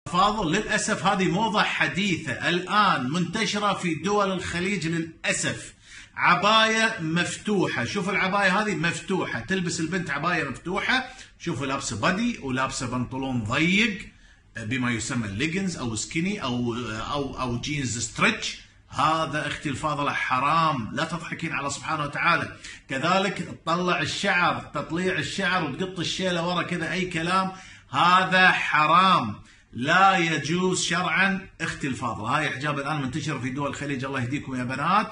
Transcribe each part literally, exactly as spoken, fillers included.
فاضل للأسف هذه موضة حديثة الآن منتشرة في دول الخليج للأسف. عباية مفتوحة، شوف العباية هذه مفتوحة، تلبس البنت عباية مفتوحة، شوفوا لابسة بدي ولابسة بنطلون ضيق بما يسمى الليجنز أو سكيني أو أو أو جينز ستريتش. هذا اختي الفاضلة حرام، لا تضحكين على سبحانه وتعالى. كذلك تطلع الشعر، تطليع الشعر وتقط الشيلة ورا كذا أي كلام، هذا حرام لا يجوز شرعا اختي الفاضلة. هاي حجاب الآن منتشر في دول الخليج، الله يهديكم يا بنات،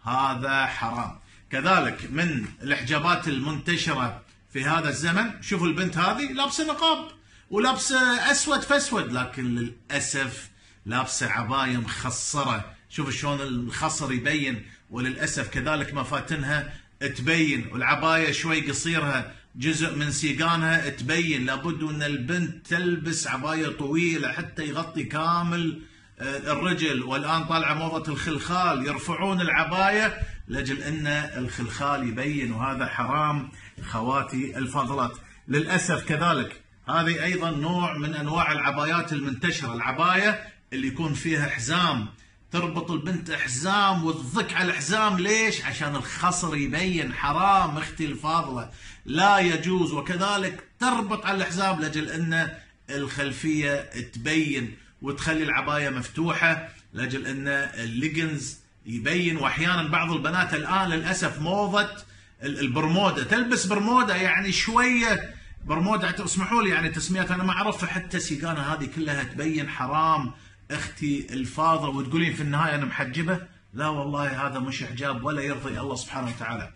هذا حرام. كذلك من الحجابات المنتشرة في هذا الزمن، شوفوا البنت هذه لابسة نقاب ولابسة أسود فأسود، لكن للأسف لابسة عباية مخصرة، شوف شلون الخصر يبين، وللأسف كذلك مفاتنها تبين، والعباية شوي قصيرها جزء من سيقانها تبين. لابد أن البنت تلبس عباية طويلة حتى يغطي كامل الرجل. والآن طالعة موضة الخلخال، يرفعون العباية لأجل أن الخلخال يبين، وهذا حرام خواتي الفاضلات. للأسف كذلك هذه أيضا نوع من أنواع العبايات المنتشرة، العباية اللي يكون فيها حزام، تربط البنت حزام وتضك على الحزام، ليش؟ عشان الخصر يبين، حرام اختي الفاضلة لا يجوز. وكذلك تربط على الحزام لأجل أن الخلفية تبين، وتخلي العباية مفتوحة لأجل أن الليجنز يبين. وأحيانا بعض البنات الآن للأسف موضة البرمودة، تلبس برمودة يعني شوية برمودة، اسمحوا لي يعني تسميتها أنا ما أعرفها، حتى سيقانها هذه كلها تبين، حرام اختي الفاضلة. وتقولين في النهاية أنا محجبة، لا والله هذا مش حجاب ولا يرضي الله سبحانه وتعالى.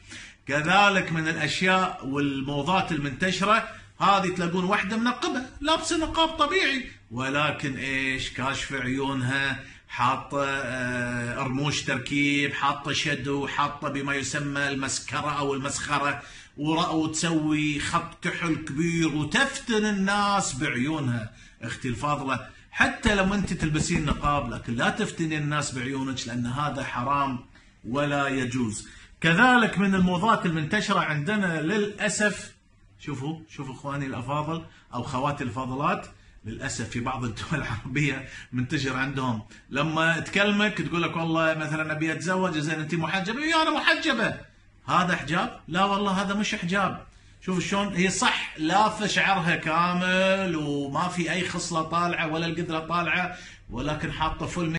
كذلك من الأشياء والموضات المنتشرة هذه، تلاقون واحدة منقبة لابسة نقاب طبيعي، ولكن ايش؟ كاشفة عيونها، حاطة رموش تركيب، حاطة شدو، حاطة بما يسمى المسكرة أو المسخرة، وتسوي خط كحل كبير وتفتن الناس بعيونها. اختي الفاضلة حتى لما انت تلبسين نقاب، لكن لا تفتني الناس بعيونك، لأن هذا حرام ولا يجوز. كذلك من الموضات المنتشرة عندنا للأسف، شوفوا شوفوا اخواني الافاضل او خواتي الفاضلات، للاسف في بعض الدول العربيه منتشر عندهم، لما تكلمك تقول لك والله مثلا ابي اتزوج، زين انت محجبه؟ يا انا محجبه، هذا حجاب؟ لا والله هذا مش حجاب. شوف شلون هي صح لافه شعرها كامل وما في اي خصله طالعه ولا القدره طالعه، ولكن حاطه فل